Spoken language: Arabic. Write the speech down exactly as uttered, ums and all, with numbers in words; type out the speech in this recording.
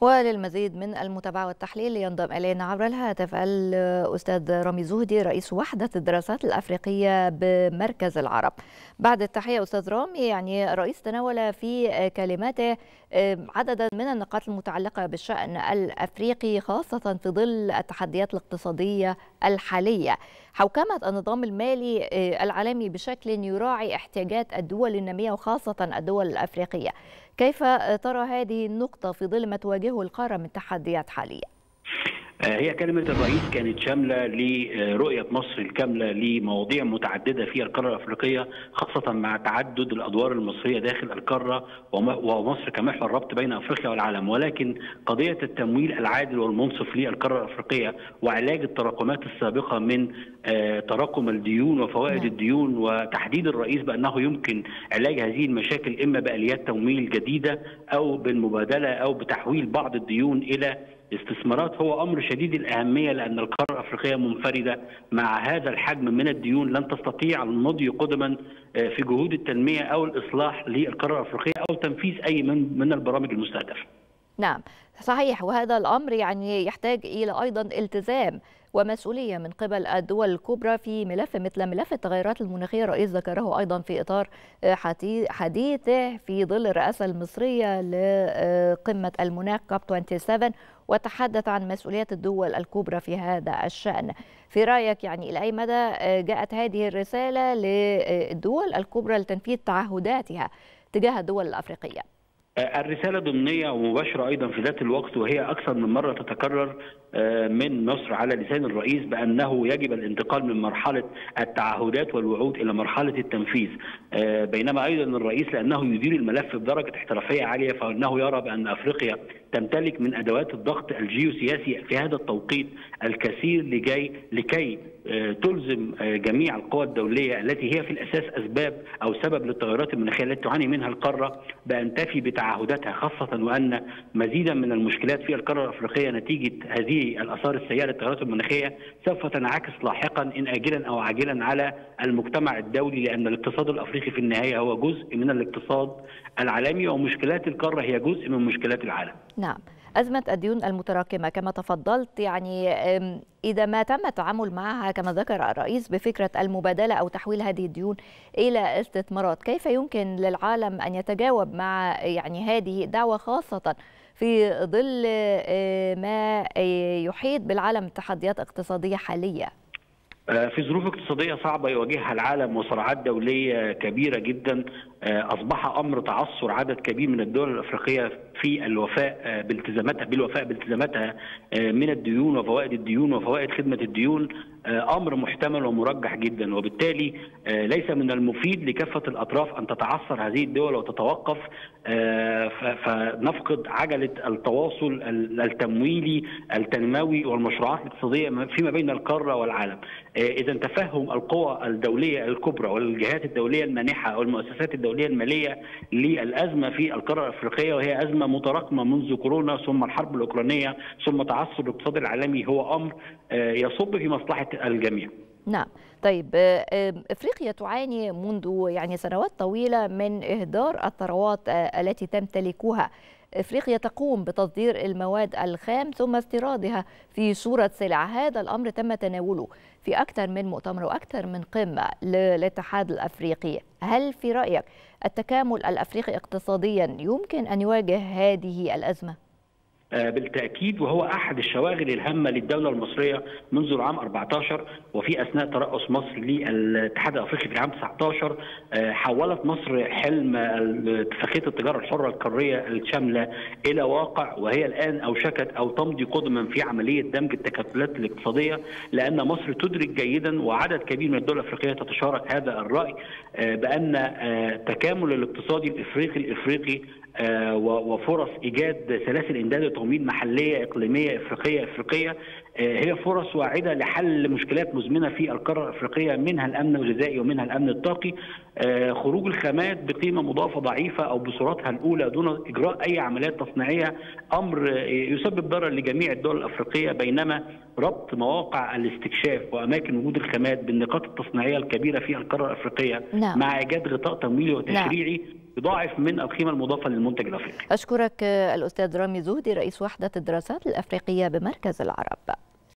وللمزيد من المتابعة والتحليل ينضم إلينا عبر الهاتف الأستاذ رامي زهدي رئيس وحدة الدراسات الأفريقية بمركز العرب. بعد التحية أستاذ رامي، يعني الرئيس تناول في كلماته عددا من النقاط المتعلقة بالشأن الأفريقي، خاصة في ظل التحديات الاقتصادية الحالية. حوكمة النظام المالي العالمي بشكل يراعي احتياجات الدول النامية وخاصة الدول الأفريقية، كيف ترى هذه النقطة في ظل ما تواجهه القارة من تحديات حالية؟ هي كلمة الرئيس كانت شاملة لرؤية مصر الكاملة لمواضيع متعددة في القارة الأفريقية، خاصة مع تعدد الأدوار المصرية داخل القارة ومصر كمحور ربط بين أفريقيا والعالم. ولكن قضية التمويل العادل والمنصف للقارة الأفريقية وعلاج التراكمات السابقة من تراكم الديون وفوائد نعم. الديون، وتحديد الرئيس بأنه يمكن علاج هذه المشاكل إما بآليات تمويل جديدة أو بالمبادلة أو بتحويل بعض الديون إلى استثمارات، هو امر شديد الاهميه، لان القاره الافريقيه منفرده مع هذا الحجم من الديون لن تستطيع المضي قدما في جهود التنميه او الاصلاح للقاره الافريقيه او تنفيذ اي من من البرامج المستهدفه. نعم صحيح، وهذا الامر يعني يحتاج الى ايضا التزام ومسؤوليه من قبل الدول الكبرى في ملف مثل ملف التغيرات المناخيه. الرئيس ذكره ايضا في اطار حديثه في ظل الرئاسه المصريه لقمه المناخ كوب سبعة وعشرين، وتحدث عن مسؤوليات الدول الكبرى في هذا الشأن. في رأيك يعني إلى أي مدى جاءت هذه الرسالة للدول الكبرى لتنفيذ تعهداتها تجاه الدول الأفريقية؟ الرسالة ضمنية ومباشرة أيضا في ذات الوقت، وهي أكثر من مرة تتكرر من مصر على لسان الرئيس بأنه يجب الانتقال من مرحلة التعهدات والوعود إلى مرحلة التنفيذ. بينما أيضا الرئيس لأنه يدير الملف بدرجة احترافية عالية، فإنه يرى بأن أفريقيا تمتلك من أدوات الضغط الجيوسياسي في هذا التوقيت الكثير لكي لكي تلزم جميع القوى الدولية التي هي في الأساس أسباب أو سبب للتغيرات المناخية التي تعاني منها القارة بأن تفي بتعهداتها، خاصة وأن مزيدا من المشكلات في القارة الأفريقية نتيجة هذه الآثار السيئة للتغيرات المناخية سوف تنعكس لاحقا إن آجلا أو عاجلا على المجتمع الدولي، لأن الاقتصاد الأفريقي في النهاية هو جزء من الاقتصاد العالمي، ومشكلات القارة هي جزء من مشكلات العالم. نعم، أزمة الديون المتراكمة كما تفضلت، يعني إذا ما تم التعامل معها كما ذكر الرئيس بفكرة المبادلة أو تحويل هذه الديون إلى استثمارات، كيف يمكن للعالم أن يتجاوب مع يعني هذه الدعوة، خاصة في ظل ما يحيط بالعالم تحديات اقتصادية حالية؟ في ظروف اقتصادية صعبة يواجهها العالم وصراعات دولية كبيرة جدا، أصبح أمر تعثر عدد كبير من الدول الأفريقية في الوفاء بالتزاماتها بالوفاء بالتزاماتها من الديون وفوائد الديون وفوائد خدمة الديون أمر محتمل ومرجح جدا، وبالتالي ليس من المفيد لكافة الأطراف أن تتعثر هذه الدول وتتوقف فنفقد عجلة التواصل التمويلي التنموي والمشروعات الاقتصادية فيما بين القارة والعالم. إذا تفهم القوى الدولية الكبرى والجهات الدولية المانحة والمؤسسات الدولية المالية للأزمة في القارة الأفريقية، وهي أزمة متراكمة منذ كورونا ثم الحرب الأوكرانية ثم تعثر الاقتصاد العالمي، هو أمر يصب في مصلحة الجميع. نعم، طيب افريقيا تعاني منذ يعني سنوات طويلة من إهدار الثروات التي تمتلكها. افريقيا تقوم بتصدير المواد الخام ثم استيرادها في صورة سلع. هذا الأمر تم تناوله في أكثر من مؤتمر وأكثر من قمة للاتحاد الأفريقي. هل في رأيك التكامل الأفريقي اقتصاديا يمكن أن يواجه هذه الأزمة؟ بالتأكيد، وهو أحد الشواغل الهامة للدولة المصرية منذ العام أربعة عشر، وفي أثناء ترأس مصر للاتحاد الأفريقي في العام تسعة عشر حولت مصر حلم اتفاقية التجارة الحرة القارية الشاملة إلى واقع، وهي الآن أوشكت أو تمضي قدما في عملية دمج التكتلات الاقتصادية، لأن مصر تدرك جيدا وعدد كبير من الدول الأفريقية تتشارك هذا الرأي بأن التكامل الاقتصادي الإفريقي الإفريقي وفرص إيجاد سلاسل إمداد وتمويل محلية إقليمية إفريقية إفريقية هي فرص واعدة لحل مشكلات مزمنة في القارة الأفريقية، منها الأمن الغذائي ومنها الأمن الطاقي. خروج الخامات بقيمه مضافه ضعيفه او بصورتها الاولى دون اجراء اي عمليات تصنيعيه امر يسبب ضرر لجميع الدول الافريقيه، بينما ربط مواقع الاستكشاف واماكن وجود الخامات بالنقاط التصنيعيه الكبيره في القاره الافريقيه نعم. مع ايجاد غطاء تمويلي وتشريعي نعم. يضاعف من القيمه المضافه للمنتج الافريقي. اشكرك الاستاذ رامي زهدي رئيس وحده الدراسات الافريقيه بمركز العرب.